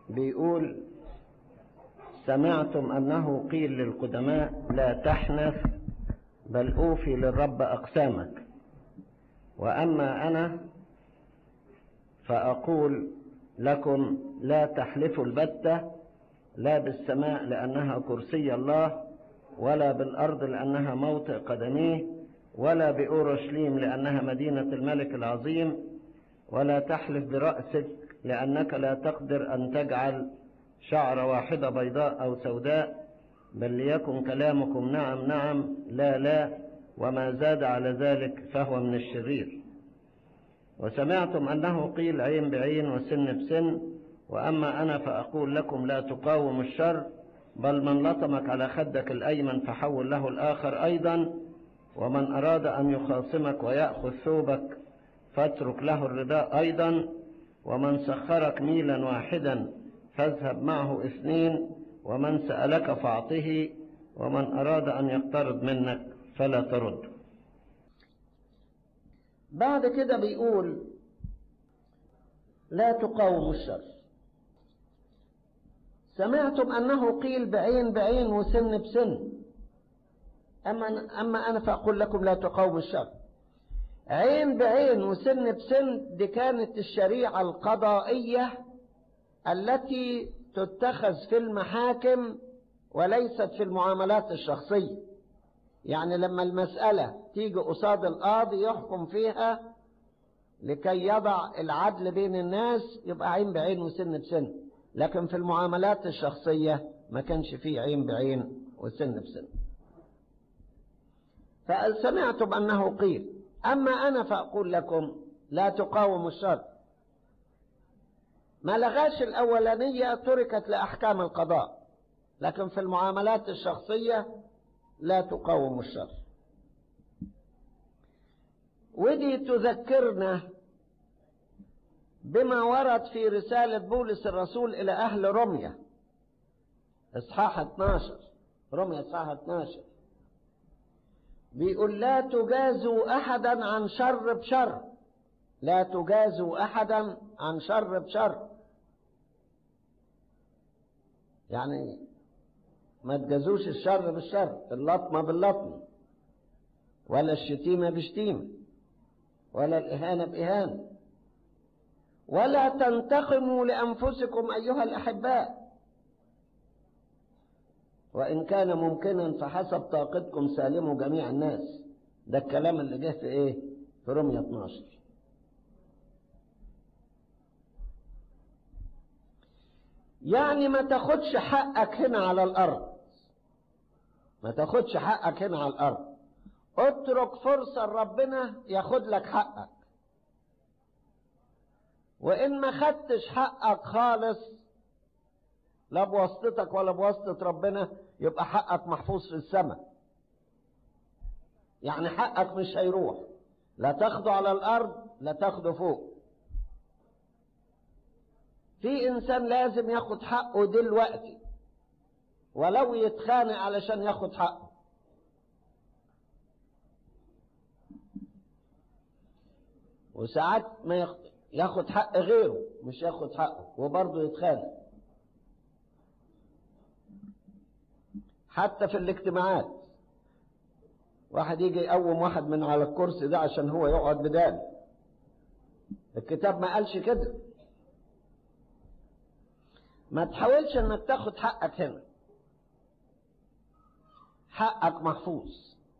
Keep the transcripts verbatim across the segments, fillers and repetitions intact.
بيقول: سمعتم أنه قيل للقدماء لا تحنث بل أوفي للرب أقسامك، وأما أنا فأقول لكم لا تحلفوا البتة، لا بالسماء لأنها كرسي الله، ولا بالأرض لأنها موطئ قدميه، ولا بأورشليم لأنها مدينة الملك العظيم، ولا تحلف برأسك لأنك لا تقدر أن تجعل شعر واحدة بيضاء أو سوداء، بل ليكن كلامكم نعم نعم لا لا، وما زاد على ذلك فهو من الشرير. وسمعتم أنه قيل عين بعين وسن بسن، وأما أنا فأقول لكم لا تقاوموا الشر، بل من لطمك على خدك الأيمن فحول له الآخر أيضا، ومن أراد أن يخاصمك ويأخذ ثوبك فاترك له الرداء أيضا، ومن سخرك ميلا واحدا فاذهب معه اثنين، ومن سألك فاعطه، ومن أراد أن يقترض منك فلا ترد. بعد كده بيقول لا تقاوموا الشر. سمعتم أنه قيل بعين بعين وسن بسن، أما أما أنا فأقول لكم لا تقاوموا الشر. عين بعين وسن بسن دي كانت الشريعة القضائية التي تتخذ في المحاكم وليست في المعاملات الشخصية. يعني لما المسألة تيجي قصاد القاضي يحكم فيها لكي يضع العدل بين الناس يبقى عين بعين وسن بسن، لكن في المعاملات الشخصية ما كانش فيه عين بعين وسن بسن. فسمعتم أنه قيل، أما أنا فأقول لكم لا تقاوموا الشر. ما لغاش الأولانية تركت لأحكام القضاء، لكن في المعاملات الشخصية لا تقاوموا الشر. ودي تذكرنا بما ورد في رسالة بولس الرسول إلى أهل روميا إصحاح اثناشر. روميا إصحاح اثناشر بيقول لا تجازوا أحدا عن شر بشر، لا تجازوا أحدا عن شر بشر. يعني ما تجازوش الشر بالشر، اللطمة باللطمة، ولا الشتيمة بشتيمة، ولا الإهانة بإهانة. ولا تنتقموا لأنفسكم أيها الأحباء، وإن كان ممكنا فحسب طاقتكم سالموا جميع الناس. ده الكلام اللي جه في إيه؟ في رومية اثناشر. يعني ما تاخدش حقك هنا على الأرض، ما تاخدش حقك هنا على الأرض، اترك فرصة ربنا ياخد لك حقك. وإن ما خدتش حقك خالص لا بواسطتك ولا بواسطة ربنا، يبقى حقك محفوظ في السماء. يعني حقك مش هيروح، لا تاخده على الأرض لا تاخده فوق. في إنسان لازم ياخد حقه دلوقتي ولو يتخانق علشان ياخد حقه. وساعات ما ياخد حق غيره مش ياخد حقه وبرضه يتخانق. حتى في الاجتماعات واحد يجي يقوم واحد من على الكرسي ده عشان هو يقعد بدال. الكتاب ما قالش كده. ما تحاولش انك تاخد حقك هنا، حقك محفوظ.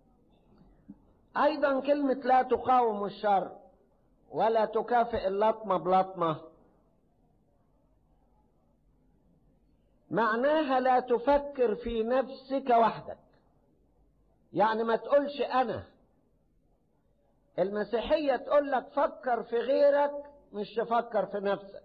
ايضا كلمة لا تقاوم الشر ولا تكافئ اللطمة بلطمة معناها لا تفكر في نفسك وحدك. يعني ما تقولش أنا. المسيحية تقول لك فكر في غيرك مش تفكر في نفسك.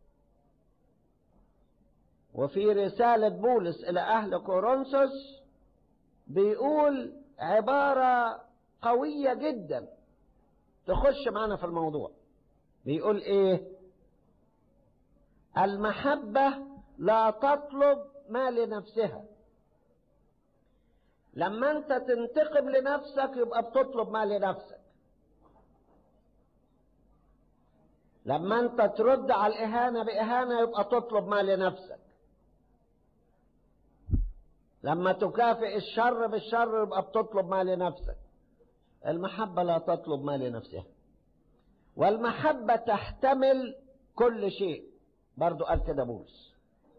وفي رسالة بولس إلى أهل كورنثوس بيقول عبارة قوية جدا تخش معنا في الموضوع. بيقول إيه؟ المحبة لا تطلب ما لنفسها. لما أنت تنتقم لنفسك يبقى بتطلب ما لنفسك. لما انت ترد على الإهانة بإهانة يبقى تطلب ما لنفسك. لما تكافئ الشر بالشر يبقى بتطلب ما لنفسك. المحبة لا تطلب ما لنفسها، والمحبة تحتمل كل شيء، برضو قال كده بولس.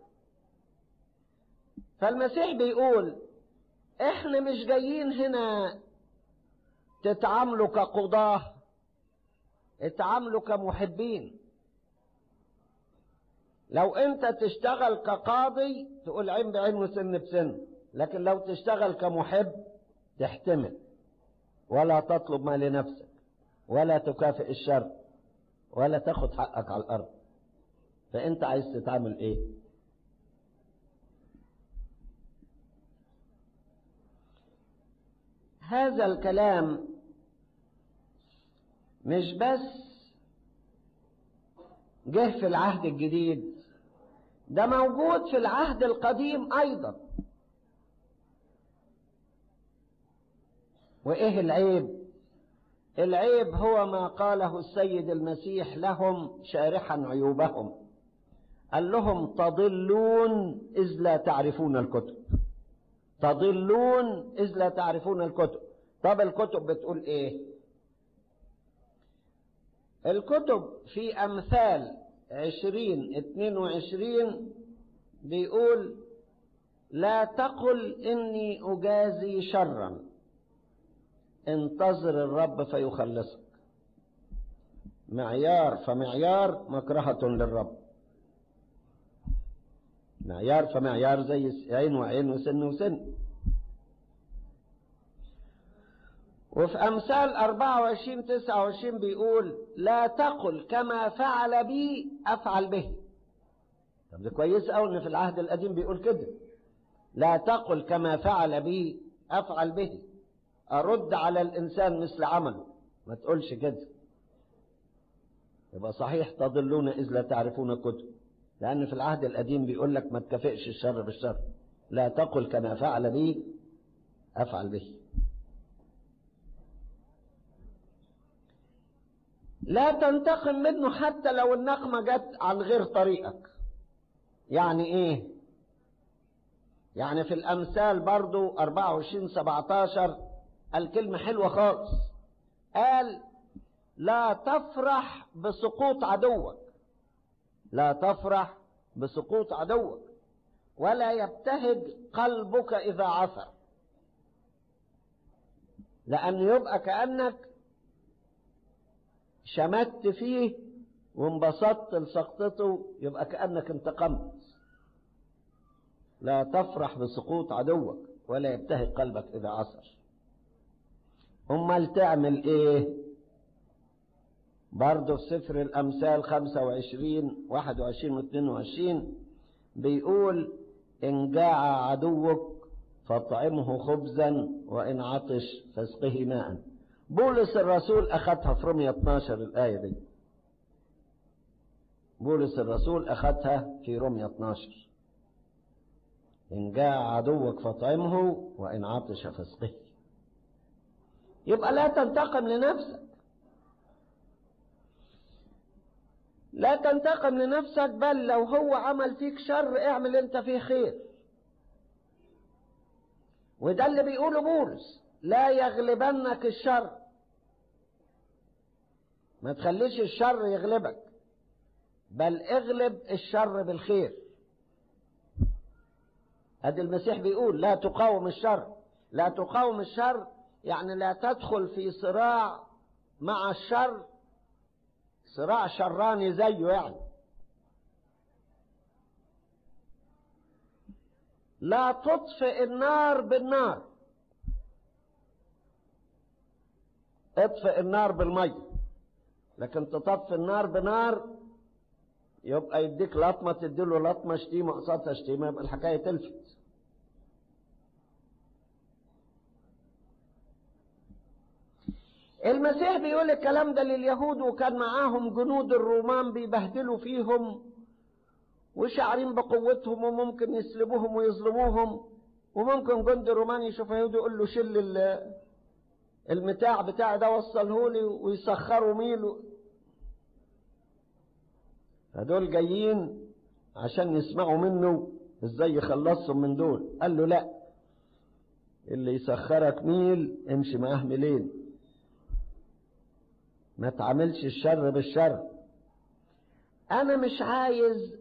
فالمسيح بيقول احنا مش جايين هنا تتعاملوا كقضاة، اتعاملوا كمحبين. لو انت تشتغل كقاضي تقول عين بعين وسن بسن، لكن لو تشتغل كمحب تحتمل، ولا تطلب ما لنفسك، ولا تكافئ الشر، ولا تاخد حقك على الارض. فانت عايز تتعامل ايه؟ هذا الكلام مش بس جه في العهد الجديد، ده موجود في العهد القديم ايضا. وايه العيب؟ العيب هو ما قاله السيد المسيح لهم شارحا عيوبهم، قال لهم تضلون إذ لا تعرفون الكتب. تضلون إذ لا تعرفون الكتب. طب الكتب بتقول ايه؟ الكتب في أمثال عشرين اتنين وعشرين بيقول لا تقل إني أجازي شرا، انتظر الرب فيخلصك. معيار فمعيار مكرهة للرب. معيار فمعيار زي عين وعين وسن وسن. وفي أمثال أربعة وعشرين تسعة وعشرين بيقول لا تقل كما فعل بي أفعل به. طب ده كويس أوي إن في العهد القديم بيقول كده، لا تقل كما فعل بي أفعل به، أرد على الإنسان مثل عمله، ما تقولش كده. يبقى صحيح تضلون إذ لا تعرفون الكتب، لأن في العهد القديم بيقول لك ما تكافئش الشر بالشر. لا تقل كما فعل بي أفعل به. لا تنتقم منه حتى لو النقمة جت عن غير طريقك. يعني ايه؟ يعني في الأمثال برضو أربعة وعشرين سبعتاشر الكلمة حلوة خالص، قال لا تفرح بسقوط عدوك، لا تفرح بسقوط عدوك، ولا يبتهج قلبك إذا عثر. لأن يبقى كأنك شمت فيه وانبسطت لسقطته، يبقى كأنك انتقمت. لا تفرح بسقوط عدوك ولا يبتهج قلبك إذا عثر. امال تعمل ايه؟ برضه في سفر الأمثال خمسة وعشرين واحد وعشرين واثنين وعشرين بيقول إن جاع عدوك فاطعمه خبزا وإن عطش فاسقه ماء. بولس الرسول أخذها في رومية اتناشر الآية دي. بولس الرسول أخذها في رومية اتناشر، إن جاع عدوك فاطعمه وإن عطش فاسقه. يبقى لا تنتقم لنفسك، لا تنتقم لنفسك، بل لو هو عمل فيك شر اعمل انت فيه خير. وده اللي بيقوله بولس، لا يغلبنك الشر. ما تخليش الشر يغلبك، بل اغلب الشر بالخير. ادي المسيح بيقول لا تقاوم الشر. لا تقاوم الشر يعني لا تدخل في صراع مع الشر، صراع شراني زيه يعني. لا تطفئ النار بالنار، اطفئ النار بالمية. لكن تطفئ النار بنار يبقى يديك لطمة تديله لطمة، شتيمة قصادها شتيمة، يبقى الحكاية تلفت. المسيح بيقول الكلام ده لليهود، وكان معاهم جنود الرومان بيبهدلوا فيهم وشعرين بقوتهم، وممكن يسلبوهم ويظلموهم، وممكن جند الروماني يشوف يهودي يقول له شل المتاع بتاعي ده وصله لي، ويسخروا ميل. فدول جايين عشان يسمعوا منه ازاي يخلصهم من دول. قال له لا، اللي يسخرك ميل امشي معاه ميلين، ما تعملش الشر بالشر. انا مش عايز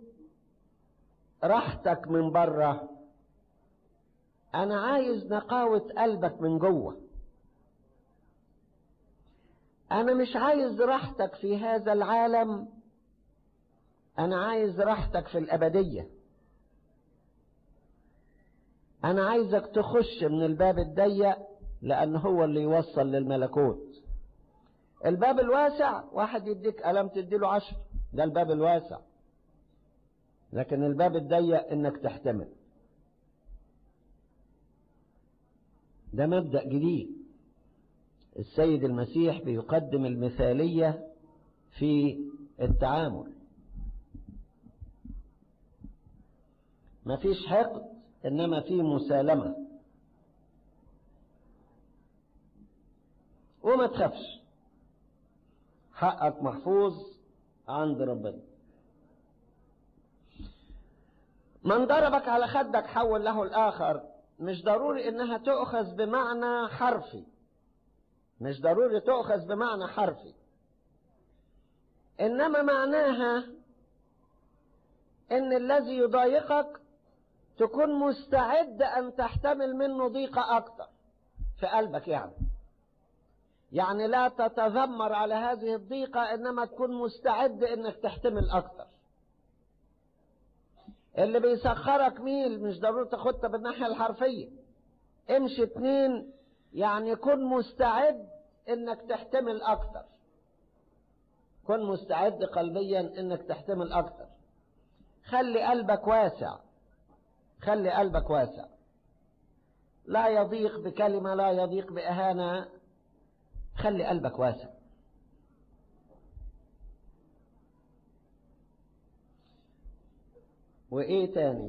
راحتك من بره، انا عايز نقاوة قلبك من جوه. انا مش عايز راحتك في هذا العالم، انا عايز راحتك في الابدية. انا عايزك تخش من الباب الضيق لان هو اللي يوصل للملكوت. الباب الواسع واحد يديك قلم تديله عشر، ده الباب الواسع. لكن الباب الضيق انك تحتمل. ده مبدأ جديد. السيد المسيح بيقدم المثالية في التعامل. ما فيش حقد، انما في مسالمة. وما تخافش، حقك محفوظ عند ربنا. من ضربك على خدك حول له الآخر، مش ضروري انها تؤخذ بمعنى حرفي، مش ضروري تؤخذ بمعنى حرفي، انما معناها ان الذي يضايقك تكون مستعد ان تحتمل منه ضيقة اكتر في قلبك. يعني يعني لا تتذمر على هذه الضيقة، انما تكون مستعد انك تحتمل اكتر. اللي بيسخرك ميل مش ضروري تاخدها بالناحية الحرفية، امشي اتنين، يعني كن مستعد انك تحتمل اكتر، كن مستعد قلبيا انك تحتمل اكتر. خلي قلبك واسع، خلي قلبك واسع، لا يضيق بكلمة، لا يضيق بإهانة، خلي قلبك واسع. وايه تاني؟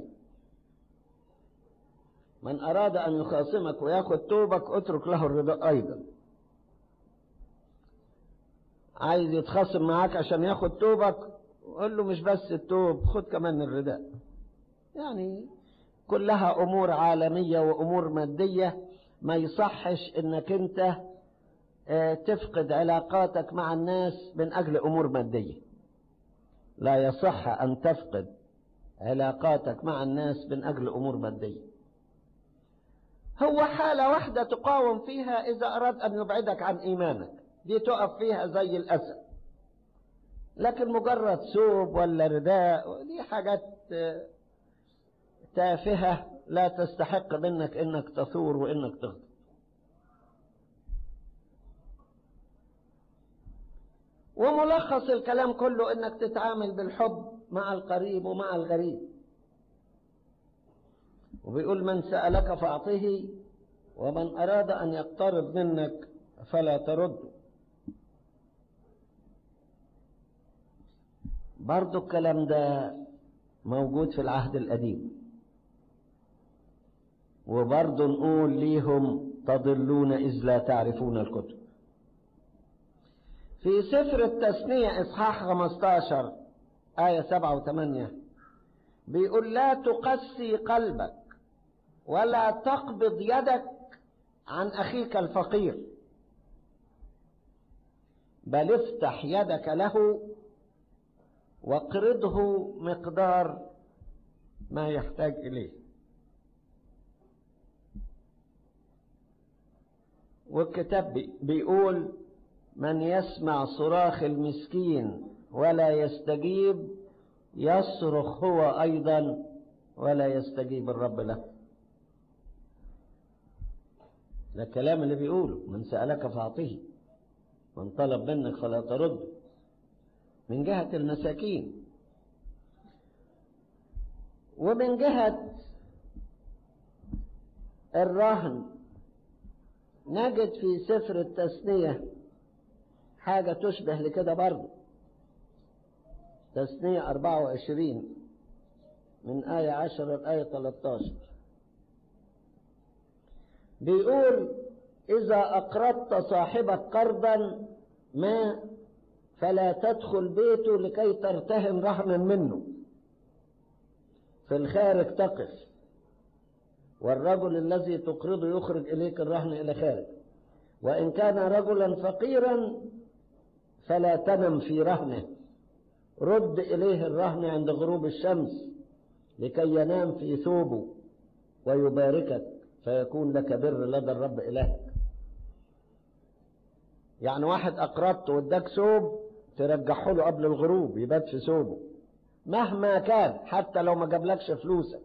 من اراد ان يخاصمك وياخد توبك اترك له الرداء ايضا. عايز يتخاصم معاك عشان ياخد توبك، قول له مش بس التوب، خد كمان الرداء. يعني كلها امور عالمية وامور مادية، ما يصحش انك انت تفقد علاقاتك مع الناس من اجل امور مادية. لا يصح ان تفقد علاقاتك مع الناس من اجل امور مادية. هو حالة واحدة تقاوم فيها اذا اراد ان يبعدك عن ايمانك، دي تقف فيها زي الاسد. لكن مجرد ثوب ولا رداء دي حاجات تافهة لا تستحق منك انك تثور وانك تغضب. وملخص الكلام كله انك تتعامل بالحب مع القريب ومع الغريب. وبيقول من سألك فأعطه، ومن أراد أن يقترب منك فلا ترده. برضو الكلام ده موجود في العهد القديم. وبرضو نقول ليهم تضلون إذ لا تعرفون الكتب. في سفر التثنية إصحاح خمسة عشر آية سبعة وثمانية بيقول لا تقسي قلبك ولا تقبض يدك عن أخيك الفقير، بل افتح يدك له واقرضه مقدار ما يحتاج إليه. والكتاب بيقول من يسمع صراخ المسكين ولا يستجيب يصرخ هو أيضا ولا يستجيب الرب له. ده الكلام اللي بيقوله من سألك فأعطيه، من طلب منك فلا ترد، من جهة المساكين. ومن جهة الرهن نجد في سفر التثنية حاجة تشبه لكده برضه. تثنية أربعة وعشرين من آية عشرة لآية ثلاثة عشر بيقول إذا أقرضت صاحبك قرضا ما فلا تدخل بيته لكي ترتهن رهنا منه، في الخارج تقف، والرجل الذي تقرضه يخرج إليك الرهن إلى خارج. وإن كان رجلا فقيرا فلا تنم في رهنه، رد إليه الرهن عند غروب الشمس لكي ينام في ثوبه ويباركك، فيكون لك بر لدى الرب إلهك. يعني واحد أقرضته واداك ثوب ترجعه له قبل الغروب يبات في ثوبه مهما كان، حتى لو ما جابلكش فلوسك.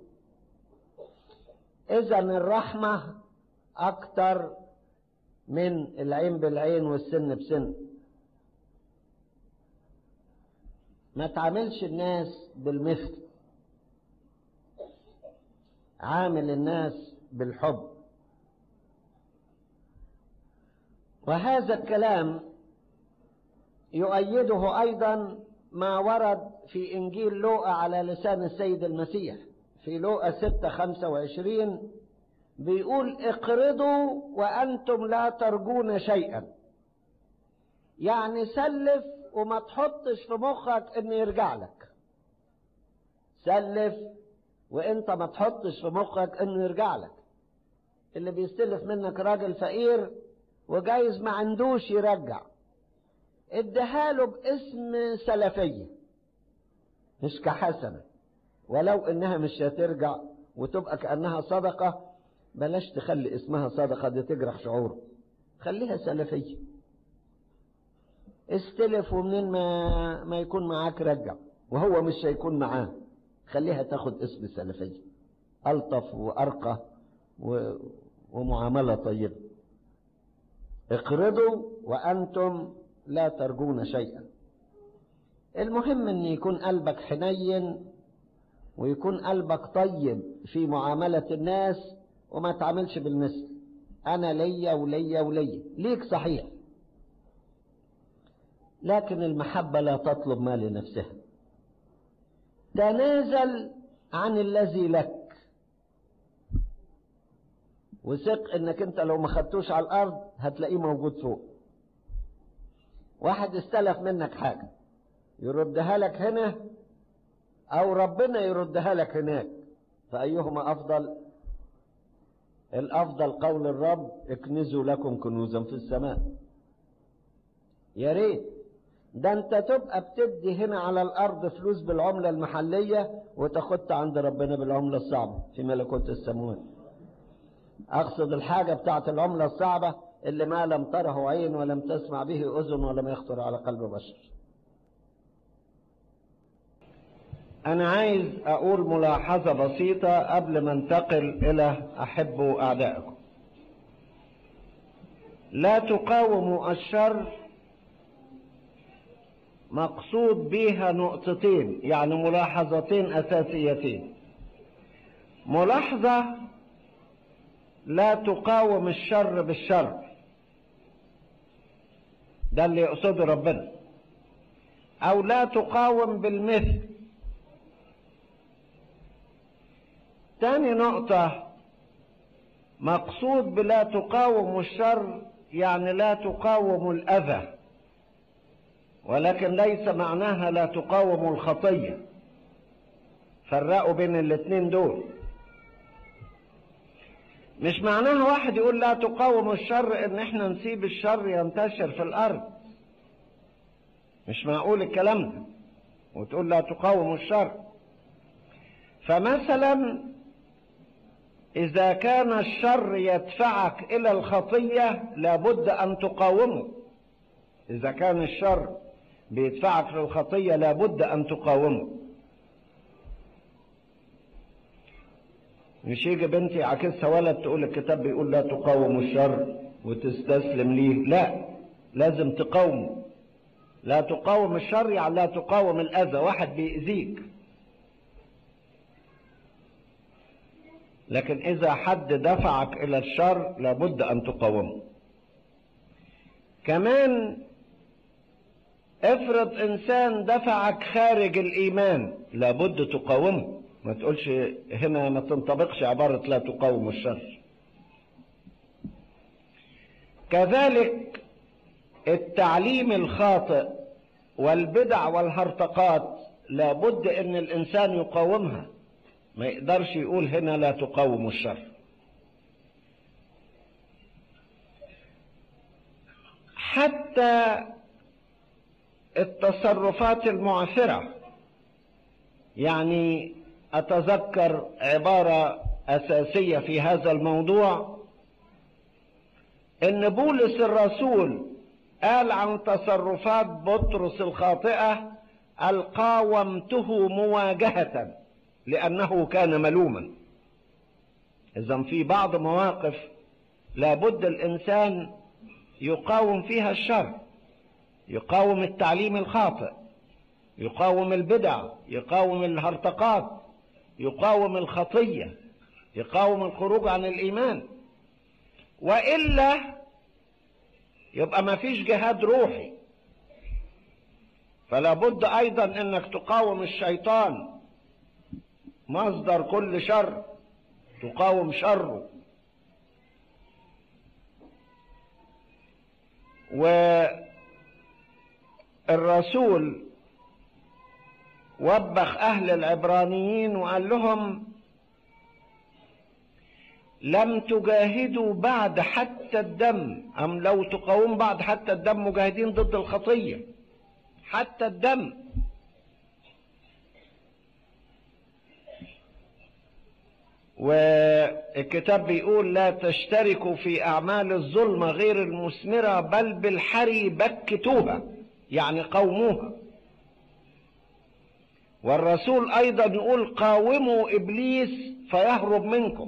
إذا الرحمة أكتر من العين بالعين والسن بسن. ما تعاملش الناس بالمثل، عامل الناس بالحب. وهذا الكلام يؤيده أيضا ما ورد في إنجيل لوقا على لسان السيد المسيح في لوقا ستة خمسة وعشرين، بيقول اقرضوا وأنتم لا ترجون شيئا. يعني سلف وما تحطش في مخك إن يرجع لك، سلف وانت ما تحطش في مخك إنه يرجع لك. اللي بيستلف منك راجل فقير وجايز ما عندوش يرجع، اديهاله باسم سلفية مش كحسنة، ولو انها مش هترجع وتبقى كأنها صدقة، بلاش تخلي اسمها صدقة، دي تجرح شعوره، خليها سلفية. استلف ومنين ما, ما يكون معاك رجع، وهو مش هيكون معاه، خليها تاخد اسم سلفية، ألطف وأرقى و... ومعاملة طيبة. اقرضوا وأنتم لا ترجون شيئا. المهم ان يكون قلبك حنين ويكون قلبك طيب في معاملة الناس، وما تعملش بالمثل، انا ليا وليا وليا، ليك صحيح، لكن المحبة لا تطلب ما لنفسها. تنازل عن الذي لك، وثق انك انت لو ما خدتوش على الارض هتلاقيه موجود فوق. واحد استلف منك حاجة يردها لك هنا او ربنا يردها لك هناك، فايهما افضل؟ الافضل قول الرب اكنزوا لكم كنوزا في السماء. يا ريت ده انت تبقى بتدي هنا على الارض فلوس بالعملة المحلية وتاخدها عند ربنا بالعملة الصعبة في ملكوت السماوات. اقصد الحاجة بتاعت العملة الصعبة اللي ما لم تره عين ولم تسمع به اذن ولم يخطر على قلب بشر. انا عايز اقول ملاحظة بسيطة قبل ما انتقل الى احبوا اعدائكم. لا تقاوموا الشر مقصود بيها نقطتين، يعني ملاحظتين اساسيتين. ملاحظة لا تقاوم الشر بالشر، ده اللي يقصده ربنا، او لا تقاوم بالمثل. تاني نقطة مقصود بلا تقاوم الشر يعني لا تقاوم الأذى، ولكن ليس معناها لا تقاوم الخطية. فرقوا بين الاثنين دول. مش معناها واحد يقول لا تقاوم الشر ان احنا نسيب الشر ينتشر في الارض، مش معقول الكلام ده وتقول لا تقاوم الشر. فمثلا اذا كان الشر يدفعك الى الخطية لابد ان تقاومه. اذا كان الشر بيدفعك للخطية لابد ان تقاومه. مش يجي بنتي عكسها ولد تقول الكتاب بيقول لا تقاوم الشر وتستسلم ليه، لا، لازم تقاومه. لا تقاوم الشر يعني لا تقاوم الأذى، واحد بيأذيك. لكن إذا حد دفعك إلى الشر لابد أن تقاومه. كمان افرض إنسان دفعك خارج الإيمان لابد تقاومه. ما تقولش هنا، ما تنطبقش عبارة لا تقاوم الشر. كذلك التعليم الخاطئ والبدع والهرطقات لابد ان الانسان يقاومها، ما يقدرش يقول هنا لا تقاوم الشر. حتى التصرفات المعثرة، يعني أتذكر عبارة أساسية في هذا الموضوع، إن بولس الرسول قال عن تصرفات بطرس الخاطئة: قاومته مواجهة لأنه كان ملوما. إذن في بعض مواقف لابد الإنسان يقاوم فيها الشر، يقاوم التعليم الخاطئ، يقاوم البدع، يقاوم الهرطقات، يقاوم الخطية، يقاوم الخروج عن الإيمان، وإلا يبقى ما فيش جهاد روحي. فلا بد أيضا أنك تقاوم الشيطان، مصدر كل شر، تقاوم شره. والرسول وبخ أهل العبرانيين وقال لهم: لم تجاهدوا بعد حتى الدم، أم لو تقاوم بعد حتى الدم مجاهدين ضد الخطية حتى الدم. والكتاب بيقول: لا تشتركوا في أعمال الظلمة غير المثمرة، بل بالحري بكتوها، يعني قوموها. والرسول أيضا يقول: قاوموا إبليس فيهرب منكم.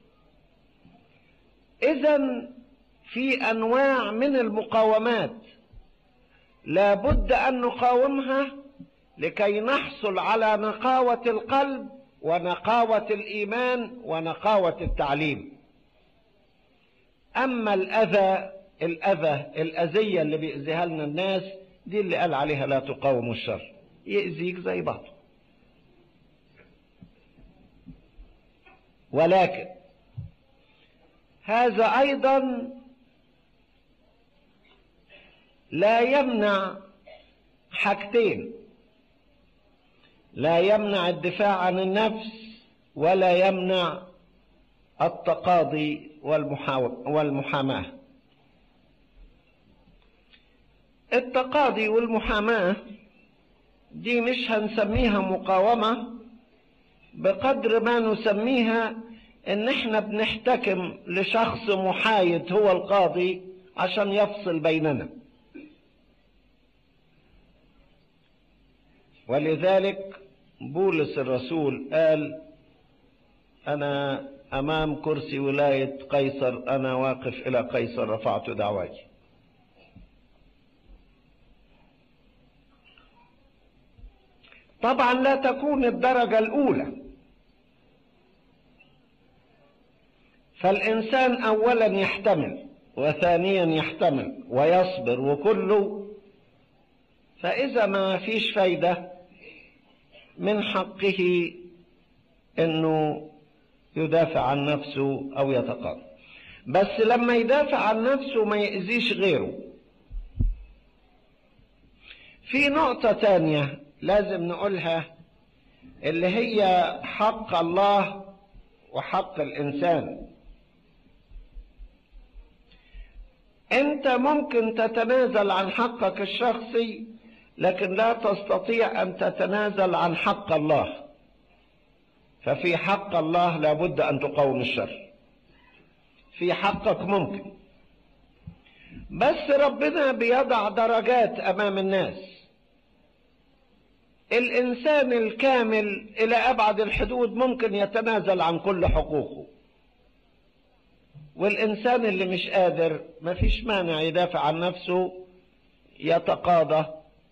إذن في أنواع من المقاومات لابد أن نقاومها لكي نحصل على نقاوة القلب ونقاوة الإيمان ونقاوة التعليم. أما الأذى الأذى الأذية اللي بيأذيها لنا الناس، دي اللي قال عليها لا تقاوم الشر، يأذيك زي بعض. ولكن هذا أيضا لا يمنع حاجتين: لا يمنع الدفاع عن النفس، ولا يمنع التقاضي والمحاماة. التقاضي والمحاماة دي مش هنسميها مقاومة بقدر ما نسميها ان احنا بنحتكم لشخص محايد هو القاضي عشان يفصل بيننا. ولذلك بولس الرسول قال: أنا أمام كرسي ولاية قيصر، أنا واقف إلى قيصر رفعت دعواي. طبعا لا تكون الدرجة الأولى، فالإنسان أولا يحتمل، وثانيا يحتمل ويصبر وكله. فإذا ما فيش فايدة من حقه انه يدافع عن نفسه او يتقاضى، بس لما يدافع عن نفسه ما يأذيش غيره. في نقطة تانية لازم نقولها، اللي هي حق الله وحق الإنسان. انت ممكن تتنازل عن حقك الشخصي، لكن لا تستطيع أن تتنازل عن حق الله. ففي حق الله لابد أن تقاوم الشر، في حقك ممكن، بس ربنا بيضع درجات أمام الناس. الإنسان الكامل إلى أبعد الحدود ممكن يتنازل عن كل حقوقه، والإنسان اللي مش قادر مفيش مانع يدافع عن نفسه، يتقاضى،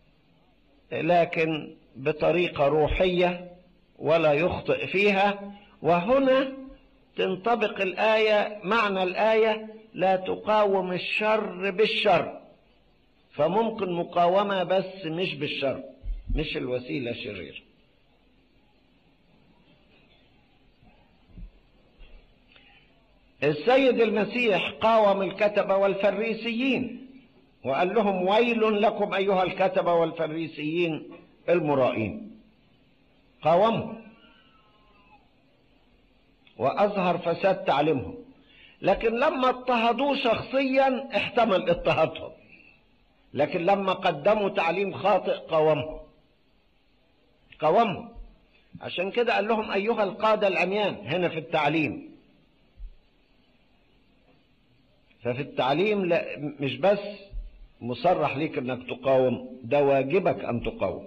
لكن بطريقة روحية ولا يخطئ فيها. وهنا تنطبق الآية، معنى الآية: لا تقاوم الشر بالشر. فممكن مقاومة بس مش بالشر، مش الوسيلة شرير. السيد المسيح قاوم الكتبة والفريسيين، وقال لهم ويل لكم أيها الكتبة والفريسيين المرائين. قاومهم وأظهر فساد تعليمهم، لكن لما اضطهدوه شخصيا احتمل اضطهادهم، لكن لما قدموا تعليم خاطئ قاومهم قاومهم عشان كده قال لهم أيها القادة العميان هنا في التعليم. ففي التعليم لا مش بس مصرح ليك انك تقاوم، ده واجبك ان تقاوم.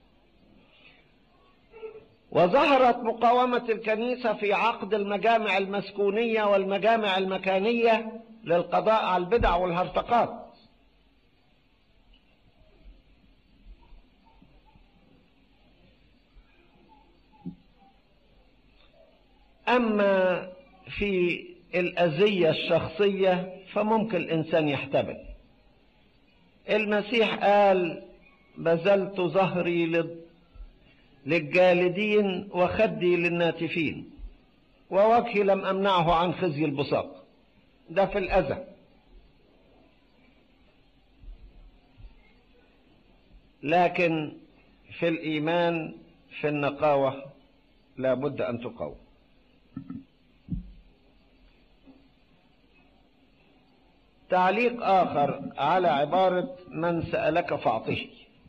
وظهرت مقاومة الكنيسة في عقد المجامع المسكونية والمجامع المكانية للقضاء على البدع والهرطقات. أما في الأذية الشخصية فممكن الإنسان يحتمل. المسيح قال بذلت ظهري للجالدين وخدي للناتفين ووجهي لم أمنعه عن خزي البساط. ده في الأذى. لكن في الإيمان في النقاوة لا بد أن تقاوم. تعليق آخر على عبارة من سألك فأعطه.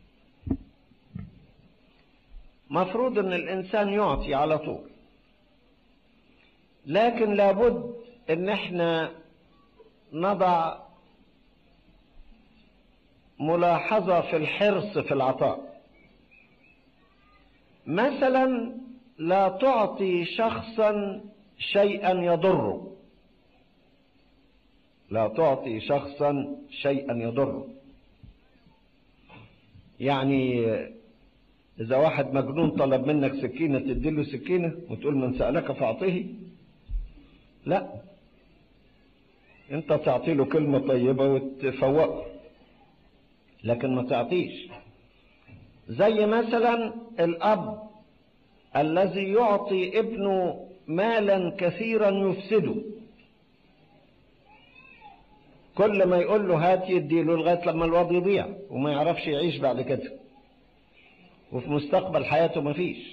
مفروض أن الإنسان يعطي على طول، لكن لابد أن احنا نضع ملاحظة في الحرص في العطاء. مثلا لا تعطي شخصا شيئا يضره، لا تعطي شخصا شيئا يضره. يعني إذا واحد مجنون طلب منك سكينة تديله سكينة وتقول من سألك فأعطيه؟ لا، انت تعطي له كلمة طيبة وتفوقه، لكن ما تعطيش. زي مثلا الأب الذي يعطي ابنه مالا كثيرا يفسده، كل ما يقول له هات يديله لغاية لما الواد يضيع وما يعرفش يعيش بعد كده، وفي مستقبل حياته ما فيش.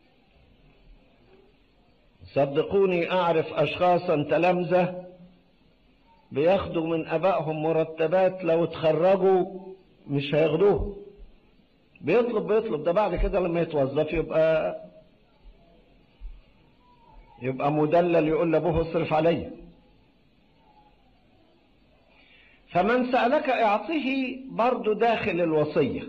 صدقوني أعرف أشخاصا تلامذة بياخدوا من أبائهم مرتبات لو اتخرجوا مش هياخدوه. بيطلب بيطلب ده بعد كده لما يتوظف يبقى يبقى مدلل، يقول لأبوه اصرف عليا. فمن سألك اعطه برضو داخل الوصية.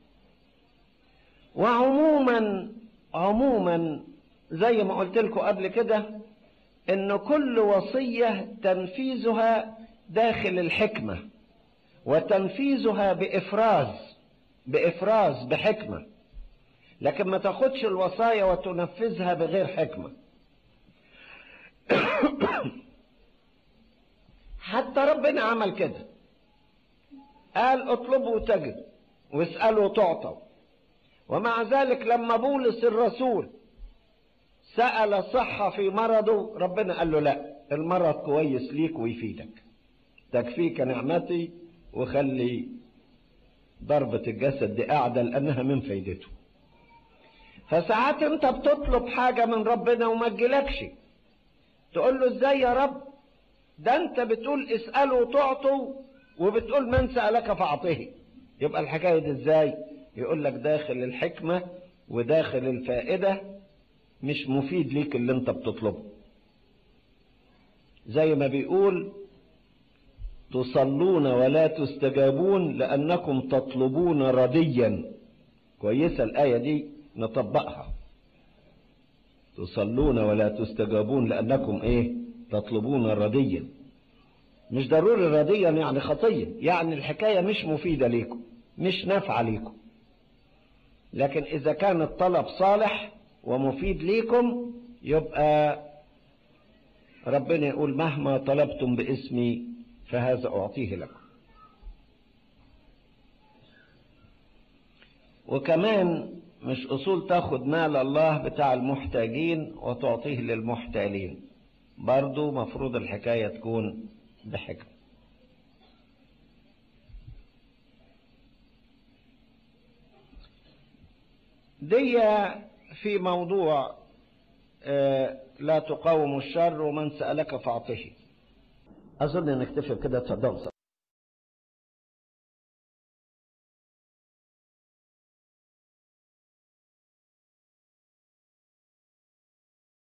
وعموما عموما زي ما قلت لكم قبل كده ان كل وصية تنفيذها داخل الحكمة، وتنفيذها بإفراز بإفراز بحكمة، لكن ما تاخدش الوصايا وتنفذها بغير حكمة. حتى ربنا عمل كده، قال اطلبوا تجد واسألوا تعطوا. ومع ذلك لما بولس الرسول سأل صحة في مرضه ربنا قال له لا، المرض كويس ليك ويفيدك، تكفيك نعمتي وخلي ضربة الجسد دي قاعدة لأنها من فايدته. فساعات انت بتطلب حاجة من ربنا وما تجيلكش، تقول له ازاي يا رب؟ ده انت بتقول اسألوا تعطوا وبتقول من سألك فأعطه. يبقى الحكاية دي ازاي؟ يقول لك داخل الحكمة وداخل الفائدة، مش مفيد ليك اللي انت بتطلبه. زي ما بيقول تصلون ولا تستجابون لأنكم تطلبون رديا. كويسة الآية دي نطبقها. تصلون ولا تستجابون لأنكم ايه؟ تطلبون رديا. مش ضروري رديا يعني خطية، يعني الحكاية مش مفيدة ليكم، مش نافعة ليكم. لكن إذا كان الطلب صالح ومفيد ليكم يبقى ربنا يقول مهما طلبتم باسمي فهذا أعطيه لكم. وكمان مش أصول تاخد مال الله بتاع المحتاجين وتعطيه للمحتالين، برضو مفروض الحكاية تكون بحكمة. دي في موضوع لا تقاوم الشر ومن سألك فاعطه. أظن نكتفي بكده. اتفضلوا.